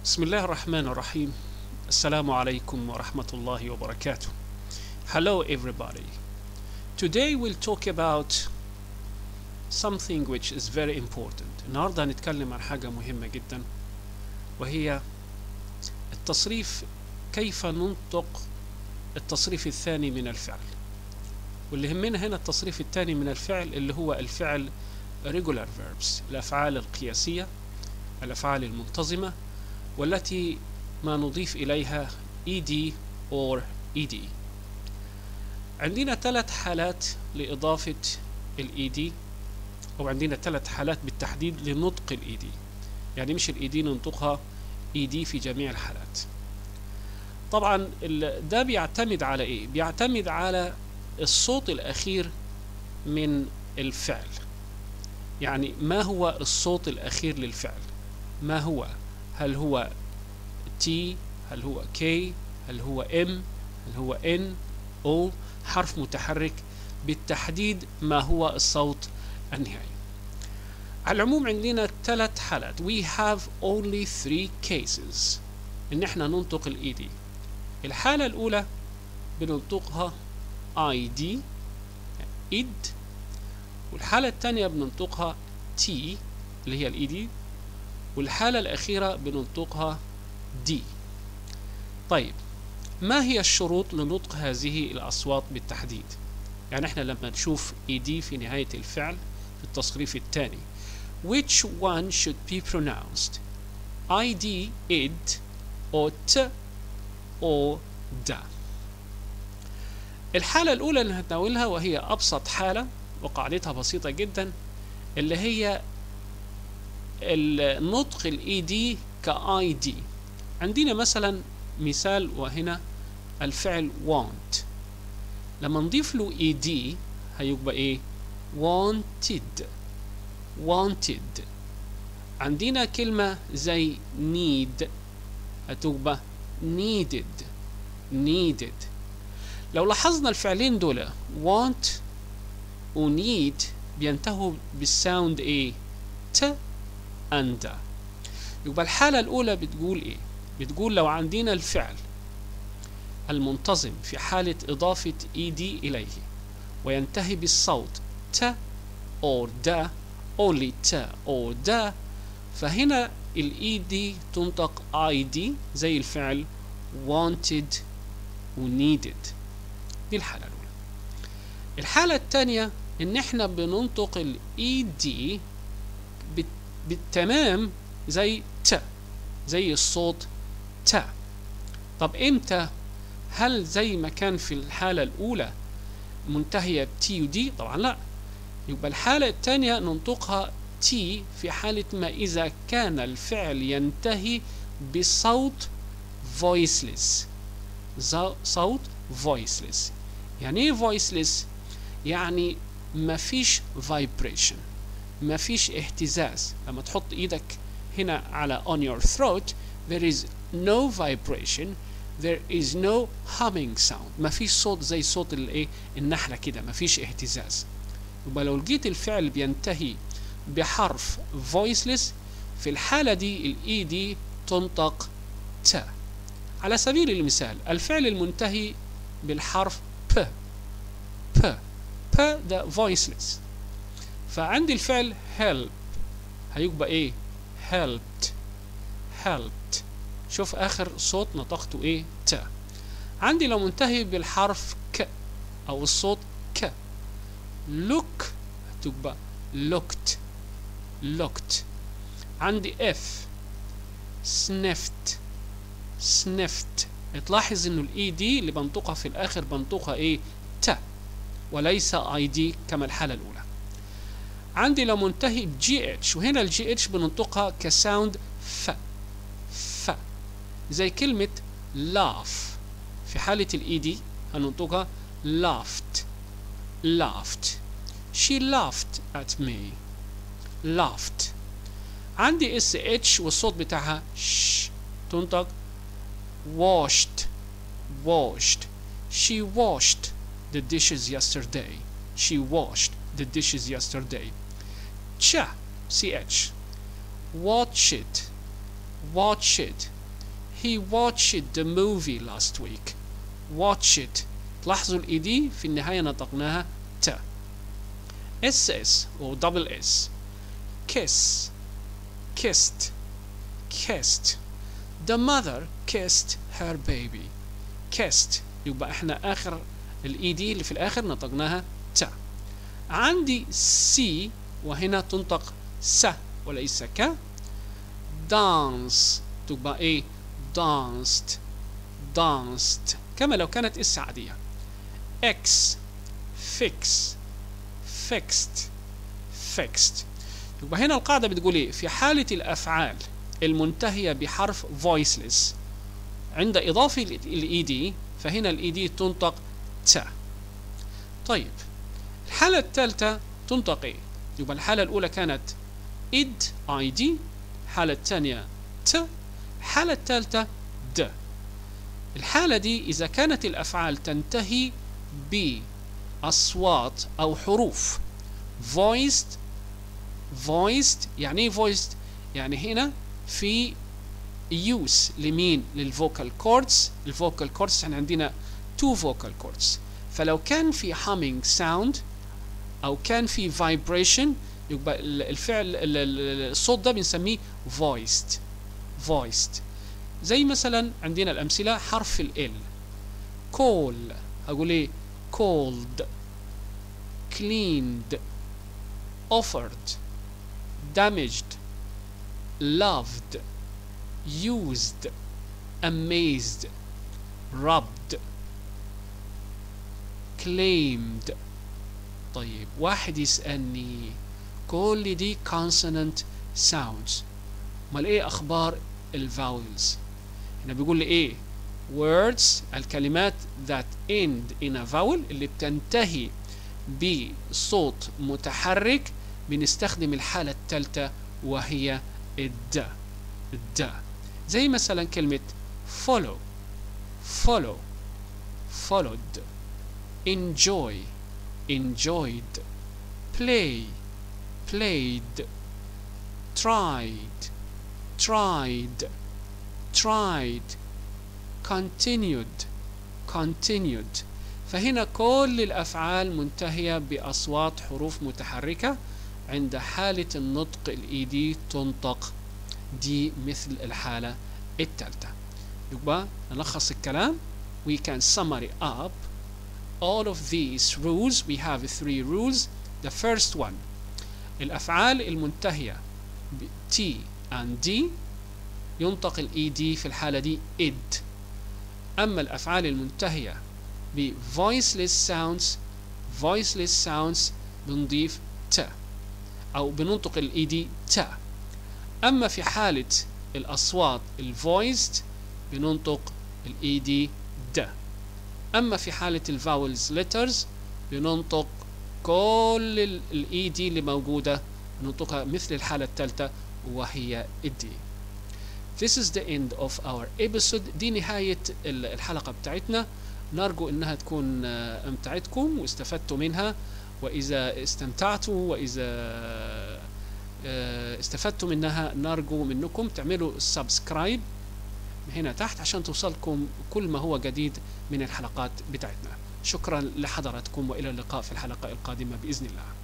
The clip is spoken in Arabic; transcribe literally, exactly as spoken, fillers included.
بسم الله الرحمن الرحيم. السلام عليكم ورحمة الله وبركاته. Hello everybody. Today we'll talk about something which is very important. النهاردة هنتكلم عن حاجة مهمة جدا، وهي التصريف. كيف ننطق التصريف الثاني من الفعل؟ واللي يهمنا هنا التصريف الثاني من الفعل اللي هو الفعل regular verbs، الأفعال القياسية، الأفعال المنتظمة، والتي ما نضيف إليها ed or ed. عندنا ثلاث حالات لإضافة ال ed، أو عندنا ثلاث حالات بالتحديد لنطق ال ed. يعني مش ال ed ننطقها ed في جميع الحالات. طبعا ده بيعتمد على إيه؟ بيعتمد على الصوت الأخير من الفعل. يعني ما هو الصوت الأخير للفعل؟ ما هو؟ هل هو T؟ هل هو K؟ هل هو M؟ هل هو N؟ O؟ حرف متحرك بالتحديد ما هو الصوت النهائي. على العموم عندنا ثلاث حالات. We have only three cases إن احنا ننطق ال ed. الحالة الأولى بننطقها id id، والحالة الثانية بننطقها T اللي هي ال ed، والحالة الأخيرة بننطقها D. طيب ما هي الشروط لنطق هذه الأصوات بالتحديد؟ يعني احنا لما نشوف ed في نهاية الفعل في التصريف الثاني، which one should be pronounced؟ id id أو t أو da. الحالة الأولى اللي هنتناولها وهي أبسط حالة وقاعدتها بسيطة جدا، اللي هي النطق ال ed كid. عندنا مثلا مثال، وهنا الفعل want. لما نضيف له ed هيبقى ايه؟ wanted wanted. عندنا كلمة زي need هتبقى needed needed. لو لاحظنا الفعلين دول want و need بينتهوا بالساوند ايه؟ ت and. يبقى الحالة الأولى بتقول إيه؟ بتقول لو عندنا الفعل المنتظم في حالة إضافة ed إليه وينتهي بالصوت ت أو دا، only ت أو دا، فهنا ال ed تنطق id زي الفعل wanted و needed. دي الحالة الأولى. الحالة الثانية إن إحنا بننطق ال ed بالتمام زي ت، زي الصوت ت. طب امتى؟ هل زي ما كان في الحالة الأولى منتهية تي ودي؟ طبعا لا. يبقى الحالة الثانية ننطقها تي في حالة ما إذا كان الفعل ينتهي بصوت voiceless. صوت voiceless. يعني ايه voiceless؟ يعني ما فيش vibration، ما فيش اهتزاز. لما تحط ايدك هنا على on your throat there is no vibration، there is no humming sound. ما فيش صوت زي صوت الايه النحلة كده، ما فيش اهتزاز. يبقى لو لقيت الفعل بينتهي بحرف voiceless، في الحالة دي ال ed تنطق ت. على سبيل المثال الفعل المنتهي بالحرف p p p ده voiceless. فعندي الفعل help هيبقى ايه؟ helped helped. شوف اخر صوت نطقته ايه؟ ت. عندي لو منتهي بالحرف ك او الصوت ك، look هتبقى looked looked. عندي f sniffed sniffed. تلاحظ انه ال ed اللي بنطقها في الاخر بنطقها ايه؟ ت وليس id كما الحالة الاولى. عندي لو منتهي ب جي اتش، وهنا ال جي اتش بننطقها كساوند ف ف، زي كلمة laugh. في حالة ال ed هننطقها laughed laughed. she laughed at me laughed. عندي اس اتش والصوت بتاعها ش، تنطق washed washed. she washed the dishes yesterday she washed the dishes yesterday. ch ch watch it watch it. he watched the movie last week. watch it. تلاحظوا الاي دي في النهاية نطقناها ت. اس اس او دبل اس. kiss kissed kissed. the mother kissed her baby. kissed يبقى احنا اخر الاي دي اللي في الاخر نطقناها ت. عندي سي وهنا تنطق س وليس ك. dance تبقى ايه danced danced كما لو كانت اس عادية. x fix fixed fixed. يبقى هنا القاعدة بتقول ايه؟ في حالة الافعال المنتهية بحرف voiceless عند اضافة الاي دي فهنا الاي دي تنطق ت. طيب الحالة الثالثة تنطق ايه؟ يبقى الحالة الأولى كانت id id، الحالة الثانية ت، الحالة الثالثة د. الحالة دي إذا كانت الأفعال تنتهي بأصوات أو حروف voiced voiced يعني ايه voiced؟ يعني هنا في use لمين؟ للفوكال كوردز. الفوكال كوردز احنا عندنا two vocal cords، فلو كان في humming sound أو كان في vibration يبقى الفعل الصوت ده بنسميه voiced voiced. زي مثلا عندنا الأمثلة حرف ال call هقول ايه called cleaned offered damaged loved used amazed rubbed claimed. طيب واحد يسألني كل دي consonant sounds، امال ايه اخبار الفاولز؟ هنا بيقول لي ايه words الكلمات that end in a vowel اللي بتنتهي بصوت متحرك بنستخدم الحالة الثالثة وهي الد الد. زي مثلا كلمة follow follow followed enjoy enjoyed play played tried tried tried continued continued. فهنا كل الأفعال منتهية بأصوات حروف متحركة عند حالة النطق الإيدي تنطق دي مثل الحالة الثالثة. يبقى نلخص الكلام. we can summary up all of these rules. We have three rules. The first one الأفعال المنتهية ب T and D ينطق ال E D في الحالة دي id. أما الأفعال المنتهية ب voiceless sounds voiceless sounds بنضيف ت أو بننطق ال E D ت. أما في حالة الأصوات ال voiced بننطق ال E D د. أما في حالة ال vowels letters بننطق كل ال E D اللي موجودة بننطقها مثل الحالة الثالثة وهي id. This is the end of our episode. دي نهاية الحلقة بتاعتنا. نرجو انها تكون امتعتكم واستفدتوا منها، واذا استمتعتوا واذا استفدتوا منها نرجو منكم تعملوا سبسكرايب هنا تحت عشان توصلكم كل ما هو جديد من الحلقات بتاعتنا. شكرا لحضراتكم والى اللقاء في الحلقة القادمة بإذن الله.